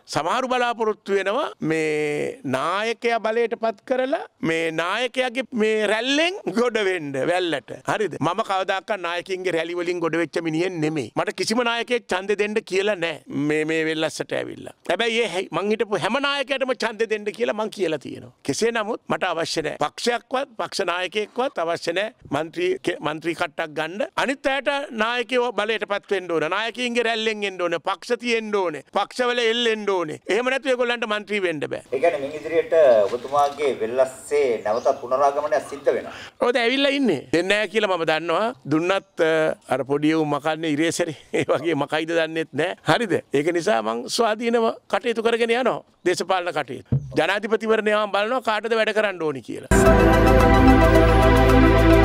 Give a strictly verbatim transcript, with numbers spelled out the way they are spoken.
සමහරු බලාපොරොත්තු වෙනවා මේ නායකයා බලයට පත් කරලා මේ නායකයාගේ මේ රැල්ලෙන් ගොඩ වෙන්න වැල්ලට. හරිද? මම කවදාකවත් නායකින්ගේ රැලි වලින් ගොඩ වෙච්ච මිනිහෙක් නෙමෙයි. මට කිසිම නායකයෙක් ඡන්දෙ දෙන්න කියලා නැහැ. මේ මේ වෙල්ලස්සට ඇවිල්ලා. හැබැයි ඒ මං හිටපු හැම නායකයටම ඡන්දෙ දෙන්න කියලා මං කියලා තියෙනවා. කෙසේ නමුත් මට අවශ්‍ය නැහැ. පක්ෂයක්වත් පක්ෂ නායකයෙක්වත් අවශ්‍ය නැහැ. മന്ത്രി മന്ത്രി කට්ටක් ගන්න. අනිත් අයට නායකයෝ බලයට පත් වෙන්න ඕන. නායකයින්ගේ රැල්ලෙන් එන්න ඕන. පක්ෂ තියෙන්න ඕනේ. පක්ෂවල එල්ලෙන්න ඕනේ. එහෙම නැත්නම් ඒගොල්ලන්ට മന്ത്രി වෙන්න බෑ. ඒ කියන්නේ මින් ඉදිරියට ඔබතුමාගේ වෙල්ලස්සේ නැවත පුනරාගමනයක් සිද්ධ වෙනවා. ඔතන ඇවිල්ලා ඉන්නේ. දෙන්නේ නැහැ කියලා මම දන්නවා. දුන්නත් අර පොඩි උන් මකන්නේ ඉරේසරේ. ඒ වගේ මකයිද දන්නෙත් නැහැ. හරිද? ඒක නිසා මං ස්වාධීනව කටයුතු කරගෙන යනවා. දේශපාලන කටයුතු. ජනාධිපතිවරණයම බලනවා කාටද වැඩ කරන්න ඕනි කියලා.